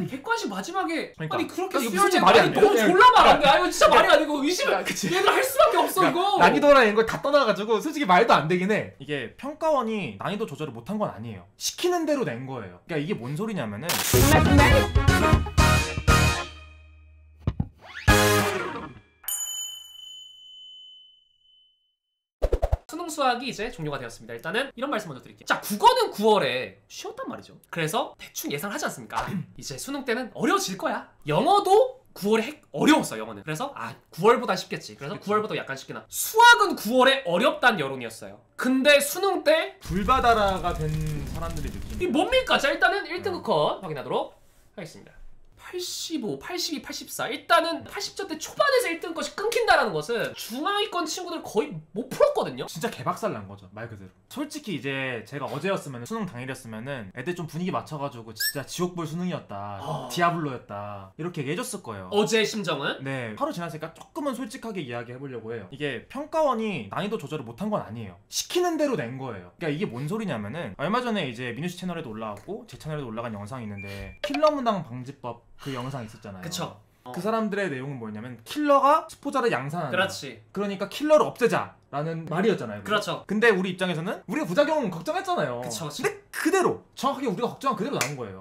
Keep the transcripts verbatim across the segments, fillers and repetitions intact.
아니 객관식 마지막에 그러니까. 아니 그렇게 이거 수혈제 말이 안 아니 돼. 너무 졸라 말안 돼. 아 이거 진짜 그러니까. 말이 아니고 의심을 얘들 할 수밖에 없어 이거. 난이도라는 걸 다 떠나가지고 솔직히 말도 안 되긴 해. 이게 평가원이 난이도 조절을 못한 건 아니에요. 시키는 대로 낸 거예요. 그러니까 이게 뭔 소리냐면은 수능 수학이 이제 종료가 되었습니다. 일단은 이런 말씀 먼저 드릴게요. 자, 국어는 구월에 쉬었단 말이죠. 그래서 대충 예상하지 않습니까? 이제 수능 때는 어려워질 거야. 영어도 구월에 핵 어려웠어 영어는. 그래서 아 구월보다 쉽겠지. 그래서 그치. 구월보다 약간 쉽게 나. 수학은 구월에 어렵단 여론이었어요. 근데 수능 때 불바다라가 된 사람들이 느끼는 이 뭡니까? 자 일단은 일 등급 컷 확인하도록 하겠습니다. 팔십오, 팔십이, 팔십사 일단은 팔십 점대 초반에서 일 등 것이 끊긴다라는 것은 중하위권 친구들 거의 못 풀었거든요? 진짜 개박살 난 거죠 말 그대로. 솔직히 이제 제가 어제였으면 수능 당일이었으면은 애들 좀 분위기 맞춰가지고 진짜 지옥볼 수능이었다 어... 디아블로였다 이렇게 얘기해줬을 거예요. 어제의 심정은? 네 하루 지났으니까 조금은 솔직하게 이야기해보려고 해요. 이게 평가원이 난이도 조절을 못한 건 아니에요. 시키는 대로 낸 거예요. 그러니까 이게 뭔 소리냐면은 얼마 전에 이제 민우씨 채널에도 올라왔고 제 채널에도 올라간 영상이 있는데 킬러 문항 방지법 그 영상 있었잖아요. 그쵸. 그 사람들의 내용은 뭐냐면 킬러가 수포자를 양산한다. 그렇지. 그러니까 킬러를 없애자 라는 말이었잖아요. 그렇죠. 근데 우리 입장에서는 우리가 부작용 걱정했잖아요. 그쵸, 그쵸. 근데 그대로 정확하게 우리가 걱정한 그대로 나온 거예요.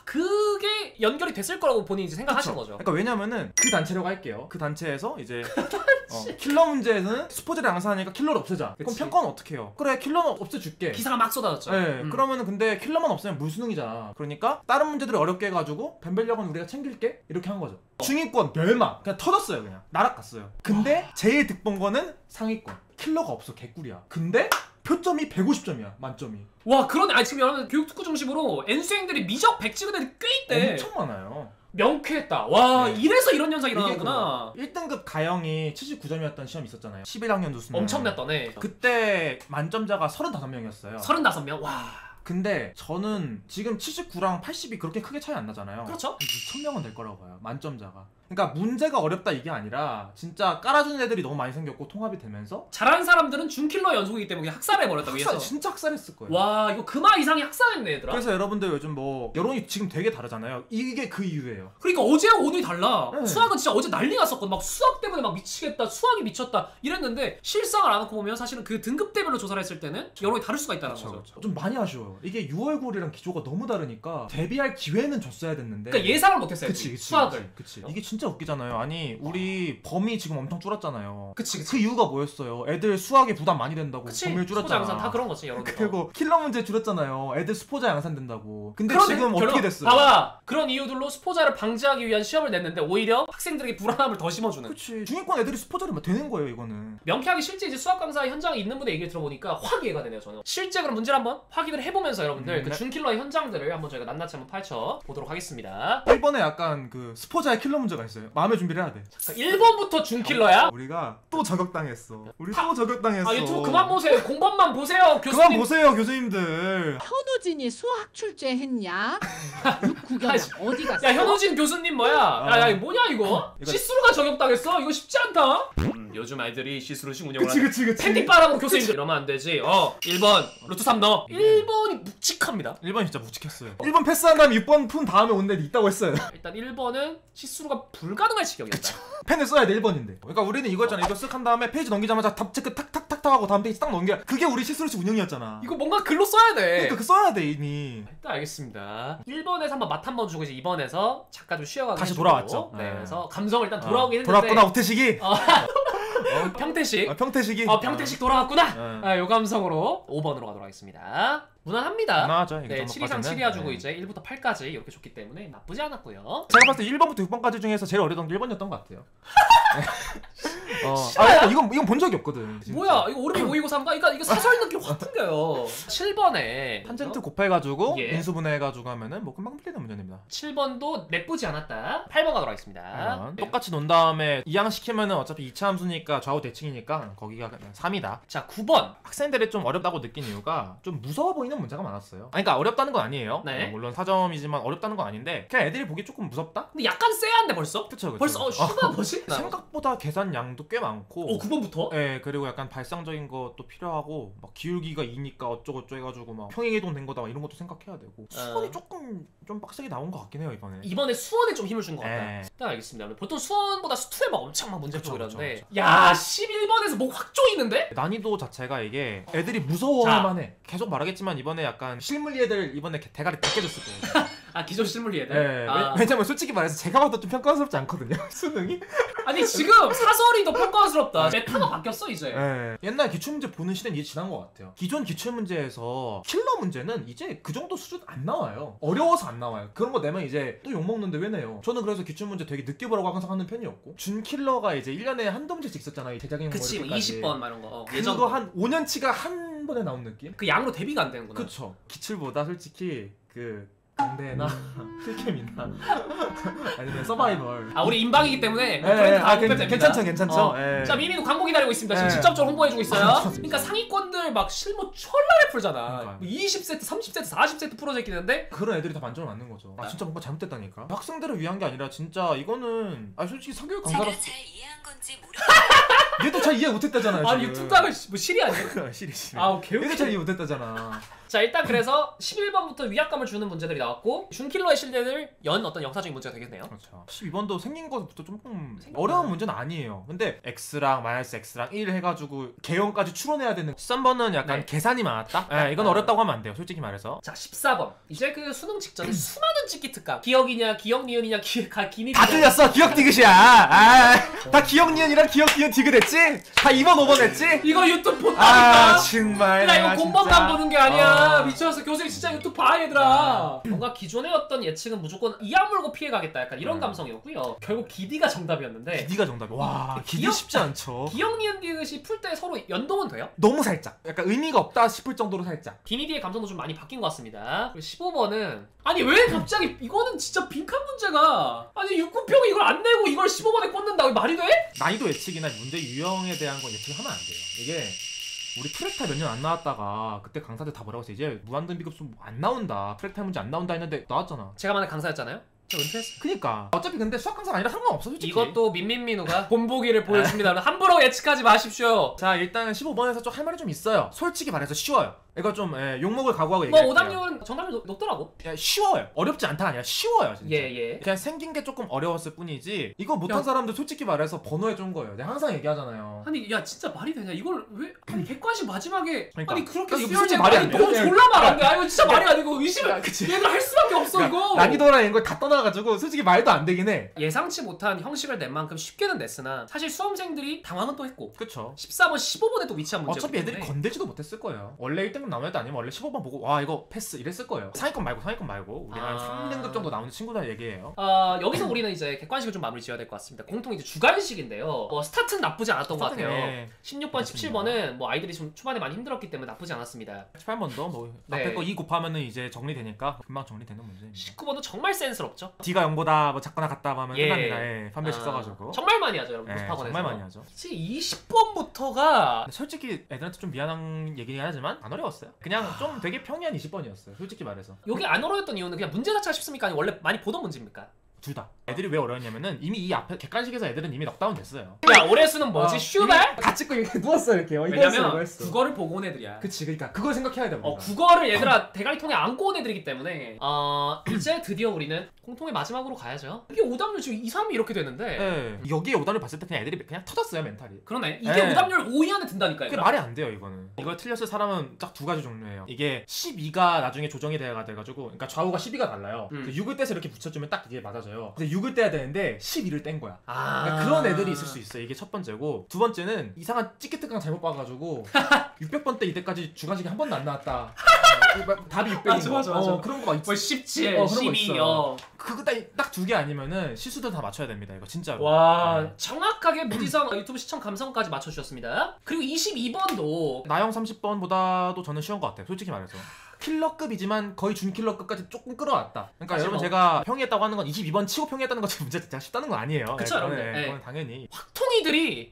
그게 연결이 됐을 거라고 본인이 이제 생각하신 거죠. 그러니까 왜냐면은 그 단체라고 할게요. 그 단체에서 이제 어, 킬러 문제에서는 스포츠를 양산하니까 킬러를 없애자. 그치. 그럼 평가는 어떻게 해요? 그래 킬러는 없애줄게. 기사가 막 쏟아졌죠. 네, 음. 그러면은 근데 킬러만 없애면 물수능이잖아. 그러니까 다른 문제들을 어렵게 해가지고 변별력은 우리가 챙길게 이렇게 한 거죠. 중위권 멸망 그냥 터졌어요. 그냥 날아갔어요. 근데 제일 득본 거는 상위권. 킬러가 없어 개꿀이야. 근데 표점이 백오십 점이야 만점이. 와 그러네. 아니 지금 여러분 교육특구 중심으로 N수행들이 미적 백 찍은 애들 꽤 있대. 엄청 많아요. 명쾌했다. 와 네. 이래서 이런 현상이 일어나구나. 일 등급 가형이 칠십구 점이었던 시험이 있었잖아요. 십일 학년도 수능. 엄청났던 애. 그때 만점자가 서른다섯 명이었어요. 서른다섯 명? 와. 근데 저는 지금 칠십구랑 팔십이 그렇게 크게 차이 안 나잖아요. 그렇죠. 이천 명은 될 거라고 봐요. 만점자가. 그러니까 문제가 어렵다 이게 아니라 진짜 깔아주는 애들이 너무 많이 생겼고 통합이 되면서 잘하는 사람들은 준킬러 연속이기 때문에 학살해버렸다고 학살, 해서 진짜 학살했을 거예요. 와 이거 금화 이상이 학살했네 얘들아. 그래서 여러분들 요즘 뭐 여론이 지금 되게 다르잖아요. 이게 그 이유예요. 그러니까 어제랑 오늘이 달라. 네. 수학은 진짜 어제 난리 났었거든. 막 수학 때문에 막 미치겠다, 수학이 미쳤다 이랬는데 실상을 안 놓고 보면 사실은 그 등급대별로 조사를 했을 때는 여론이 다를 수가 있다는 그쵸, 거죠. 그쵸. 좀 많이 아쉬워요. 이게 유월 구월이랑 기조가 너무 다르니까 대비할 기회는 줬어야 됐는데. 그러니까 예상을 못했어요. 그치, 그치, 수학을. 그치, 그치. 이게 진짜 웃기잖아요. 아니 우리 범위 지금 엄청 줄었잖아요. 그치, 그치. 그 이유가 뭐였어요? 애들 수학에 부담 많이 된다고 그치. 범위를 수포자 줄였잖아. 양산 다 그런 거지 여러분. 그리고 킬러 문제 줄였잖아요. 애들 수포자 양산 된다고. 근데 그러네. 지금 결론, 어떻게 됐어요? 봐봐. 그런 이유들로 수포자를 방지하기 위한 시험을 냈는데 오히려 학생들에게 불안함을 더 심어주는. 그치. 중위권 애들이 수포자를 되는 거예요 이거는. 명쾌하게 실제 이제 수학 강사 현장에 있는 분의 얘기를 들어보니까 확 이해가 되네요 저는. 실제 그럼 문제를 한번 확인을 해보면서 여러분들 음, 그 네. 준킬러의 현장들을 한번 저희가 낱낱이 한번 파헤쳐 보도록 하겠습니다. 일본에 약간 그 수포자의 킬러 문제가 있어요. 마음의 준비를 해야 돼. 일 번부터 준킬러야? 우리가 또 저격당했어. 우리 또 저격당했어. 아 유튜브 그만 보세요. 공범만 보세요. 교수님. 그만 보세요 교수님들. 현우진이 수학 출제했냐? 구경 어디 갔어? 야 현우진 교수님 뭐야? 아. 야야 이거 뭐냐 이거? 이거- 시스루가 저격당했어? 이거 쉽지 않다. 음, 요즘 아이들이 시스루식 운영을 그치 하는 그치 그치. 팬티바람으로 교수님들 이러면 안 되지. 어 일 번 루트 삼 넣어. 일 번이 묵직합니다. 일 번 진짜 묵직했어요. 일 번 패스한 다음에 육 번 푼 다음에 온 애도 있다고 했어요. 일단 일 번은 시스루가 불가능할 지경이었다. 펜을 써야 돼 일 번인데. 그러니까 우리는 이거잖아. 이거 쓱 한 다음에 페이지 넘기자마자 답 체크 탁탁탁탁 하고 다음 페이지 딱 넘겨. 그게 우리 시스루식 운영이었잖아. 이거 뭔가 글로 써야 돼. 그러니까 그 써야 돼 이미. 일단 알겠습니다. 일 번에서 한번 맛 한번 주고 이제 이 번에서 잠깐 좀 쉬어가고 다시 해주고. 돌아왔죠. 네, 네. 그래서 감성을 일단 돌아오긴 어, 했는데 돌아왔구나 우태식이. 어, 평태식 아, 평태식이. 어 평태식 돌아왔구나. 어. 아, 요 감성으로 오 번으로 가도록 하겠습니다. 무난합니다. 무난하죠. 네, 칠 이상 칠 해가지고 이제 일부터 팔까지 이렇게 줬기 때문에 나쁘지 않았고요. 제가 봤을 때 일 번부터 육 번까지 중에서 제일 어려던 게 일 번이었던 것 같아요. 어. 아, 이건 이건 본 적이 없거든. 진짜. 뭐야 이거 오른쪽 모의고사인가? 이거 이거 사설 느낌 확 풍겨요. 칠 번에 탄젠트 곱해가지고 예. 인수분해해가지고 하면은 뭐 금방 풀리는 문제입니다. 칠 번도 나쁘지 않았다. 팔 번 가도록 하겠습니다. 아, 네. 똑같이 논 다음에 이항시키면은 어차피 이 차 함수니까 좌우 대칭이니까 거기가 그냥 삼이다. 자 구 번 학생들이 좀 어렵다고 느낀 이유가 좀 무서워 보인다. 있는 문제가 많았어요. 아니, 그러니까 어렵다는 건 아니에요. 네. 어, 물론 사 점이지만 어렵다는 건 아닌데 그냥 애들이 보기 조금 무섭다? 근데 약간 쎄한데 벌써? 그쵸, 그쵸. 벌써 어 슈가 뭐지? 생각보다 계산 양도 꽤 많고 어 구 번부터? 예, 그리고 약간 발상적인 것도 필요하고 막 기울기가 이니까 어쩌고저쩌고 해가지고 막 평행이동 된 거다 막 이런 것도 생각해야 되고 수원이 어. 조금 좀 빡세게 나온 것 같긴 해요 이번에. 이번에 수원에 좀 힘을 준 것 같다. 예. 일단 알겠습니다. 보통 수원보다 수투에 막 엄청 막 문제 그쵸, 풀고 그쵸, 이러는데 그쵸. 야 십일 번에서 뭐 확 조이는데? 난이도 자체가 이게 애들이 무서워할 만해. 계속 말하겠지만 이번에 약간 실물리 애들 이번에 대가리 다 깨졌을 거예요. 아 기존 실물리 애들? 예, 아. 왜, 왜냐면 솔직히 말해서 제가 봐도 좀 평가스럽지 않거든요 수능이. 아니 지금 사설이 더 평가스럽다. 메타가 바뀌었어 이제. 예. 옛날 기출문제 보는 시대는 이제 지난 것 같아요. 기존 기출문제에서 킬러 문제는 이제 그 정도 수준 안 나와요. 어려워서 안 나와요. 그런 거 내면 이제 또 욕먹는데 왜 내요? 저는 그래서 기출문제 되게 늦게 보라고 항상 하는 편이었고 준 킬러가 이제 일 년에 한두 문제씩 있었잖아요. 제작인 그치 뭐 이십 번 막 이런 거. 어, 예전 그거 한 오 년치가 한 번에 나온 느낌? 그 양으로 대비가 안 되는구나. 그쵸. 기출보다 솔직히 그 강대나 필캠이나 아니면 서바이벌. 아 우리 인방이기 때문에 예, 뭐 브랜드 예, 다 아, 홍보해도 괜- 됩니다. 괜찮죠, 괜찮죠. 어. 예. 자 미미도 광고 기다리고 있습니다. 지금 예. 직접적으로 홍보해주고 있어요. 아, 그러니까 상위권들 막 실무 철라에 풀잖아. 그러니까요. 뭐 이십 세트, 삼십 세트, 사십 세트 프로젝트 있는데 그런 애들이 다 만점을 맞는 거죠. 아 진짜 뭔가 잘못됐다니까. 학생들을 위한 게 아니라 진짜 이거는 아 솔직히 사교육 강사로 제가 잘 이해한 건지 모르. 얘도 잘 이해 못했다잖아요. 아니 지금. 뚝딱을 뭐 실이 아니야? 시리 시리. 아 개웃겨. 얘도 잘 이해 못했다잖아. 자 일단 그래서 십일 번부터 위압감을 주는 문제들이 나왔고 준킬러의 실력을 연 어떤 역사적인 문제가 되겠네요. 그렇죠. 십이 번도 생긴 것부터 조금 생긴 어려운 거야. 문제는 아니에요. 근데 X랑 마이너스 X랑 일 해가지고 개연까지 추론해야 되는 십삼 번은 약간 네. 계산이 많았다? 예, 이건 아. 어렵다고 하면 안 돼요. 솔직히 말해서. 자 십사 번 이제 그 수능 직전에 수많은 찍기 특강 기억이냐 기억 니은이냐 기, 가, 기니냐 다 틀렸어. 기억 디귿이야. 아, 다 기억 니은이랑 기억 니은 디귿 했지? 다 이 번 오 번 했지? 이거 유튜브 본다니까. 아 정말. 나 이거 내가 공범만 진짜. 보는 게 아니야. 어. 미쳤어. 교수님 진짜 유튜브 봐 얘들아. 뭔가 기존의 어떤 예측은 무조건 이 아물고 피해가겠다. 약간 이런 음. 감성이었고요. 결국 기디가 정답이었는데 기디가 정답이야. 와, 기디 기억- 쉽지 않죠. 기억 니은 디귿이 풀 때 서로 연동은 돼요? 너무 살짝. 약간 의미가 없다 싶을 정도로 살짝. 비니디의 감성도 좀 많이 바뀐 것 같습니다. 그리고 십오 번은 아니 왜 갑자기 이거는 진짜 빈칸 문제가 아니 육구평이 이걸 안 내고 이걸 십오 번에 꽂는다. 말이 돼? 난이도 예측이나 문제 유형에 대한 건 예측하면 안 돼요. 이게 우리 프렉타 몇 년 안 나왔다가 그때 강사들 다 뭐라고 했어. 이제 무한등 비급수 안 나온다. 프렉타 문제 안 나온다 했는데 나왔잖아. 제가 만약 강사였잖아요. 저 은퇴했어. 그니까 어차피 근데 수학 강사가 아니라 상관없어 솔직히. 이것도 민민민우가 본보기를 보여줍니다. 함부로 예측하지 마십시오. 자 일단 십오 번에서 좀 할 말이 좀 있어요. 솔직히 말해서 쉬워요. 이거 좀 예, 욕먹을 각오하고 뭐 얘기할게요. 오답률은 정답률 높- 높더라고. 야, 쉬워요. 어렵지 않다가 아니라 쉬워요 진짜. 예 예. 그냥 생긴 게 조금 어려웠을 뿐이지 이거 못한 야. 사람들 솔직히 말해서 번호에 준 거예요. 내가 항상 얘기하잖아요. 아니 야 진짜 말이 되냐 이걸 왜 아니 객관식 마지막에 그러니까. 아니 그렇게 이거 수혈제 솔직히 말이 안 아니 돼요? 너무 예. 졸라 말안돼. 아 이거 진짜 말이 아니고 의심을 야, 그치. 얘들 할 수밖에 없어 이거. 난이도랑 이런 걸 다 떠나가지고 솔직히 말도 안 되긴 해. 예상치 못한 형식을 낸 만큼 쉽게는 냈으나 사실 수험생들이 당황은 또 했고 그쵸. 십사 번 십오 번에 또 위치한 문제였기 어차피 애들이 때문에 건들지도 못했을 거예요. 원래 일 등급 나온 애도 아니면 원래 십오 번 보고 와 이거 패스 이랬을 거예요. 상위권 말고 상위권 말고 우리 한 아. 삼 등급 정도 나오는 친구들 얘기해요. 어, 여기서 우리는 이제 객관식을 좀 마무리 지어야 될 것 같습니다. 공통 이제 주관식인데요. 뭐 스타트는 나쁘지 않았던 것 같아요. 네. 십육 번, 십칠 번은 뭐 아이들이 좀 초반에 많이 힘들었기 때문에 나쁘지 않았습니다. 십팔 번도 뭐 네. 앞에 거 이 곱하면은 이제 정리되니까 금방 정리되는 문제입니다. 십구 번도 정말 센스럽죠. D가 영보다 뭐 작거나 같다 하면 예. 끝납니다. 예. 판별식 아, 써가지고. 정말 많이 하죠 여러분. 예, 교습학원에서. 정말 많이 하죠. 사실 이십 번부터가 근데 솔직히 애들한테 좀 미안한 얘기긴 하지만 안 어려웠어요. 그냥 좀 되게 평이한 이십 번이었어요. 솔직히 말해서. 여기 안 어려웠던 이유는 그냥 문제 자체가 쉽습니까? 아니 원래 많이 보던 문제입니까? 둘 다. 애들이 왜 어려웠냐면은 이미 이 앞에 객관식에서 애들은 이미 넉다운 됐어요. 야 올해 수는 뭐지? 아, 슈발? 다 찍고 이렇게 누웠어 이렇게. 어, 왜냐면 국어를 보고 온 애들이야. 그치, 그러니까 그걸 생각해야 돼. 어 우리가. 국어를 얘들아 대가리통에 안고 온 애들이기 때문에 어 이제 드디어 우리는 공통의 마지막으로 가야죠. 이게 오답률 지금 이, 삼이 이렇게 되는데 예. 여기에 오답을 봤을 때 그냥 애들이 그냥 터졌어요 멘탈이. 그러네. 이게 예. 오답률 오 위 안에 든다니까 그게 얘들아. 말이 안 돼요 이거는. 이걸 틀렸을 사람은 딱 두 가지 종류예요. 이게 십이가 나중에 조정이 돼가 돼가지고, 그러니까 좌우가 십이가 달라요. 음. 그 육을 떼서 이렇게 붙여주면 딱 이게 맞아져요. 근데 육을 떼야 되는데 십이를 뗀 거야. 아 그러니까 그런 애들이 있을 수 있어요. 이게 첫 번째고, 두 번째는 이상한 찌개특강 잘못 봐가지고 육백 번 때 이때까지 주관식이 한 번도 안 나왔다. 어, 답이 육백인 맞아, 거. 맞아, 맞아. 어, 그런 거가 있. 뭐 십칠, 어, 그런 거 십이 있어요. 어. 그거 딱 두 개 아니면은 실수들 다 맞춰야 됩니다. 이거 진짜로. 와 네. 정확하게 무지성 유튜브 시청 감성까지 맞춰주셨습니다. 그리고 이십이 번도 나영 삼십 번보다도 저는 쉬운 것 같아요. 솔직히 말해서. 킬러급이지만 거의 준킬러급까지 조금 끌어왔다. 그러니까 사실 여러분 뭐- 제가 평이했다고 하는 건 이십이 번 치고 평이했다는 것이 문제 자체가 쉽다는 건 아니에요. 그쵸, 네, 여러분들. 그건, 네. 그건 당연히. 확통이들이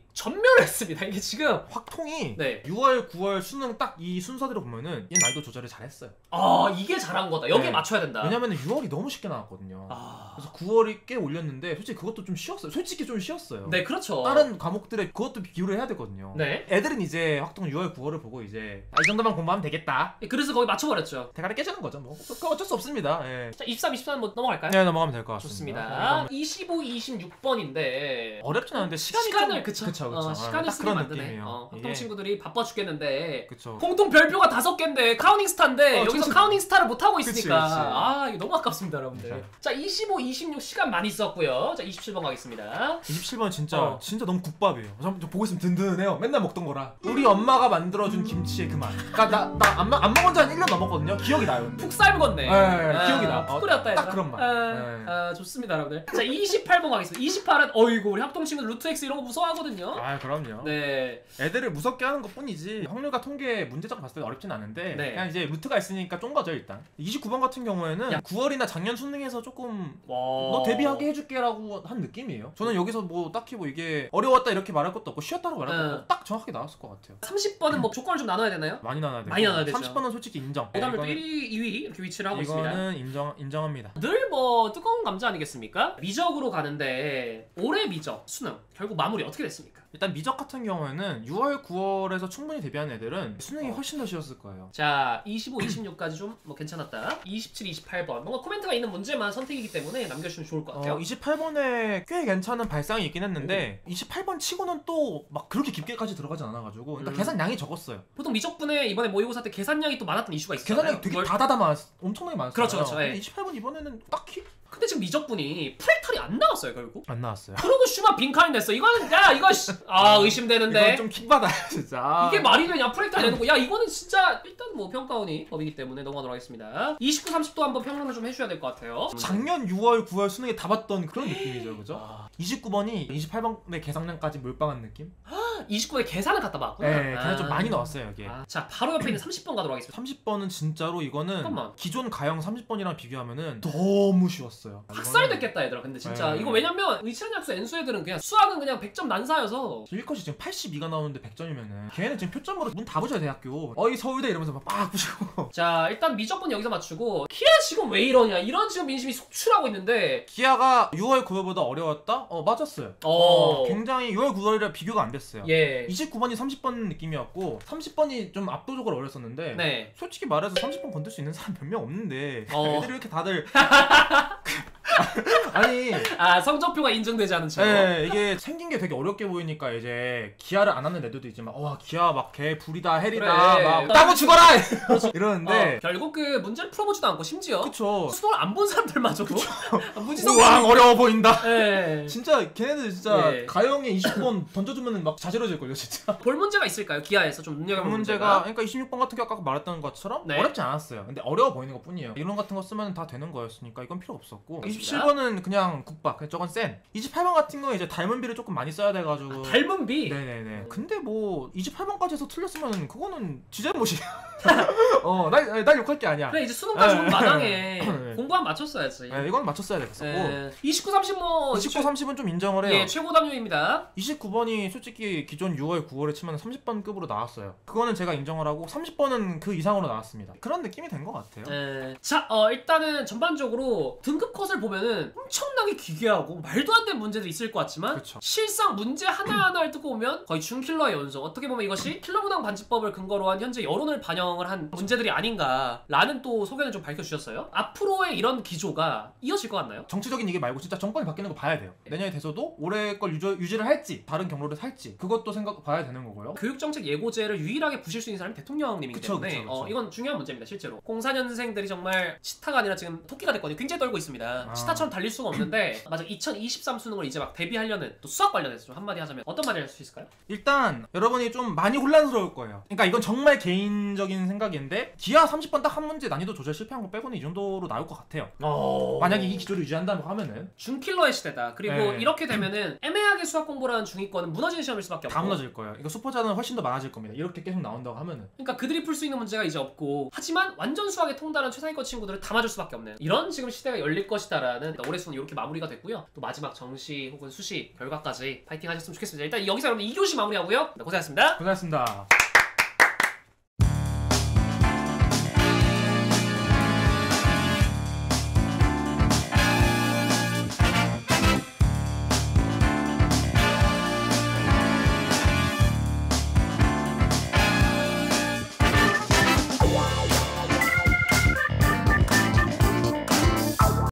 전멸했습니다. 이게 지금 확통이 네. 유월, 구월 수능 딱 이 순서대로 보면은 얘 난이도 조절을 잘했어요. 아 이게 잘한 거다. 여기에 네. 맞춰야 된다. 왜냐면은 유월이 너무 쉽게 나왔거든요. 아... 그래서 구월이 꽤 올렸는데 솔직히 그것도 좀 쉬웠어요. 솔직히 좀 쉬웠어요. 네 그렇죠. 다른 과목들에 그것도 비교를 해야 되거든요. 네. 애들은 이제 확통 유월, 구월을 보고 이제 아, 이 정도만 공부하면 되겠다. 그래서 거기 맞춰버렸죠. 대가리 깨지는 거죠. 뭐 그거 어쩔 수 없습니다. 예. 자 이십삼, 이십사 뭐 넘어갈까요? 네 넘어가면 될 것 같습니다. 좋습니다. 이십오, 이십육 번인데 어렵진 않은데 시간이 시간을 좀... 그쵸, 그쵸, 그쵸. 어, 아, 시간을 딱 쓰게 그런 만드네. 느낌이에요. 어, 이게- 학동 친구들이 바빠 죽겠는데 그쵸. 공통 별표가 다섯 개인데 카우닝 스타인데 어, 여기서 진짜- 카우닝 스타를 못 하고 그치, 있으니까 그치. 아 이거 너무 아깝습니다, 여러분들. 그쵸. 자 이십오, 이십육 시간 많이 썼고요. 자 이십칠 번 가겠습니다. 이십칠 번 진짜 어. 진짜 너무 국밥이에요. 저, 저 보고 있으면 든든해요. 맨날 먹던 거라. 우리 엄마가 만들어준 김치의 그 맛. 그러니까 나나안 안 먹은 지 한 일 년 넘었거든요. 기억이 나요. 근데. 푹 삶궜네. 네, 기억이 나. 푹 어, 끓였다 딱 얘들아. 그런 맛. 아, 네. 아, 좋습니다, 여러분들. 자 이십팔 번 가겠습니다. 이십팔은 어이구 우리 합동 친구들 루트 X 이런 거 무서워하거든요. 아 그럼요. 네. 애들을 무섭게 하는 것 뿐이지 확률과 통계 문제적 봤을 때 어렵진 않은데 네. 그냥 이제 루트가 있으니까 쫀 거죠 일단. 이십구 번 같은 경우에는 야. 구월이나 작년 수능에서 조금 와. 너 데뷔하게 해줄게라고 한 느낌이에요. 저는 여기서 뭐 딱히 뭐 이게 어려웠다 이렇게 말할 것도 없고 쉬웠다고 말할 것도 응. 없고 딱 정확하게 나왔을 것 같아요. 삼십 번은 뭐 조건을 좀 나눠야 되나요? 많이 나눠야 되고 많이 나눠야 되죠. 삼십 번은 솔직히 인정. 그다음에 또 이거는- 일 위, 이 위 이렇게 위치를 하고 있습니다. 이거는 인정 인정합니다. 늘 뭐 뜨거운 감자 아니겠습니까? 미적으로 가는데 올해 미적 수능 결국 마무리 어떻게 됐습니까? 일단 미적 같은 경우에는 유월, 구월에서 충분히 데뷔한 애들은 수능이 훨씬 더 쉬웠을 거예요. 자 이십오, 이십육까지 좀 뭐 괜찮았다. 이십칠, 이십팔 번 뭔가 코멘트가 있는 문제만 선택이기 때문에 남겨주시면 좋을 것 같아요. 어, 이십팔 번에 꽤 괜찮은 발상이 있긴 했는데 이십팔 번 치고는 또 막 그렇게 깊게까지 들어가지 않아가지고 일단 음. 계산량이 적었어요. 보통 미적분에 이번에 모의고사 때 계산량이 또 많았던 이슈가 있었잖아요. 계산량이 되게 그걸- 다다다 많았, 엄청나게 많았어요. 그렇죠, 그렇죠, 예. 근데 이십팔 번 이번에는 딱히 근데 지금 미적분이 프랙탈이 안 나왔어요 결국. 안 나왔어요. 그러고 슈마 빈칸이 됐어. 이거는 야 이거 씨, 아 의심되는데. 이건 좀 킥받아요 진짜. 이게 말이 되냐 프랙탈 내놓고 야 이거는 진짜 일단 뭐 평가원이 법이기 때문에 넘어가도록 하겠습니다. 이십구, 삼십도 한번 평론을 좀 해주셔야 될 것 같아요. 작년 유월, 구월 수능에 다 봤던 그런 느낌이죠, 그죠? 아, 이십구 번이 이십팔 번의 계산량까지 몰빵한 느낌? 이십구에 계산을 갖다 봤구나. 네, 계산 좀 많이 넣었어요 여기에. 아, 자 바로 옆에 있는 삼십 번 가도록 하겠습니다. 삼십 번은 진짜로 이거는 잠깐만. 기존 가형 삼십 번이랑 비교하면은 너무 쉬웠어요. 학살 됐겠다 얘들아. 근데 진짜 네. 이거 왜냐면 의치한약수 N수 애들은 그냥 수학은 그냥 백 점 난사여서 일컷이 지금 팔십이가 나오는데 백 점이면은 걔는 지금 표점으로 문 다 부셔요 대학교. 어이 서울대 이러면서 막 빡 부시고. 자 일단 미적분 여기서 맞추고 키아 지금 왜 이러냐 이런 지금 민심이 속출하고 있는데 기아가 유월, 구월보다 어려웠다? 어 맞았어요. 어, 굉장히 유월, 구월이랑 비교가 안 됐어요. 예. 이십구 번이 삼십 번 느낌이었고 삼십 번이 좀 압도적으로 어렸었는데 네. 솔직히 말해서 삼십 번 건들 수 있는 사람 몇 명 없는데 어. 애들이 이렇게 다들 아니 아 성적표가 인정되지 않은 채로. 네, 이게 생긴 게 되게 어렵게 보이니까 이제 기아를 안 하는 애들도 있지만 와 기아 막 개 불이다 헬이다 그래. 막 따고 죽어라 이러는데 어, 결국 그 문제를 풀어보지도 않고 심지어 그쵸 수능을 안 본 사람들마저도 문지성 우왕 어려워 보인다 예. 진짜 걔네들 진짜 예. 가영에 이십구 번 던져주면 막 자지러질걸요 진짜 볼 문제가 있을까요? 기아에서 좀 눈여겨볼 문제가 문제가. 그러니까 이십육 번 같은 게 아까 말했던 것처럼 네. 어렵지 않았어요. 근데 어려워 보이는 것 뿐이에요. 이론 같은 거 쓰면 다 되는 거였으니까 이건 필요 없었고 그렇습니다. 이십칠 번은 그냥 국밥 그냥 저건 센 이십팔 번 같은 거 이제 닮은 비를 조금 많이 써야 돼가지고 닮은 비. 네네네. 근데 뭐 이십팔 번까지 해서 틀렸으면 그거는 지잘못이야. 어날 날 욕할 게 아니야. 그래 이제 수능까지 네. 온 마당에 네. 공부 한 맞췄어야지. 네, 이건 맞췄어야 됐었고 예. 이십구, 삼십 뭐 이십구, 삼십은 좀 인정을 해요. 예, 최고 담요입니다. 이십구 번이 솔직히 기존 유월, 구월에 치면 삼십 번 급으로 나왔어요. 그거는 제가 인정을 하고 삼십 번은 그 이상으로 나왔습니다. 그런 느낌이 된 것 같아요. 예. 자, 어, 일단은 전반적으로 등급 컷을 보면은 엄청나게 기괴하고 말도 안 되는 문제들이 있을 것 같지만 그쵸. 실상 문제 하나하나를 듣고 보면 거의 준킬러의 연속. 어떻게 보면 이것이 킬러무당 반지법을 근거로 한 현재 여론을 반영을 한 문제들이 아닌가라는 또 소견을 좀 밝혀주셨어요. 앞으로의 이런 기조가 이어질 것 같나요? 정치적인 얘기 말고 진짜 정권이 바뀌는 거 봐야 돼요. 내년에 돼서도 올해 걸 유지, 유지를 할지 다른 경로를 살지 그것도 생각 봐야 되는 거고요. 교육정책 예고제를 유일하게 부실 수 있는 사람이 대통령님이기 그쵸, 때문에 그쵸, 그쵸. 어, 이건 중요한 문제입니다 실제로. 공사 년생들이 정말 치타가 아니라 지금 토끼가 됐거든요. 굉장히 떨고 있습니다. 아. 치타처럼 달릴 수가 없는데 맞아 이천이십삼 수능을 이제 막 대비하려는 또 수학 관련해서 좀 한마디 하자면 어떤 말을 할 수 있을까요? 일단 여러분이 좀 많이 혼란스러울 거예요. 그러니까 이건 정말 개인적인 생각인데 기하 삼십 번 딱 한 문제 난이도 조절 실패한 거 빼고는 이 정도로 나올 것 같아요. 어... 만약에 이 기조를 유지한다고 하면은 준킬러의 시대다. 그리고 네. 이렇게 되면은 애매하게 수학 공부를 하는 중위권은 무너지는 시험일 수밖에 없고 다 무너질 거예요. 이거 수포자는 훨씬 더 많아질 겁니다. 이렇게 계속 나온다고 하면은 그러니까 그들이 풀 수 있는 문제가 이제 없고 하지만 완전 수학에 통달한 최상위권 친구들은 다 맞을 수밖에 없는 이런 지금 시대가 열릴 것이다라는 있다라는 올해 수능 이렇게 마무리가 됐고요. 또 마지막 정시 혹은 수시 결과까지 파이팅 하셨으면 좋겠습니다. 일단 여기서 여러분 이 교시 마무리하고요. 네, 고생하셨습니다. 고생하셨습니다.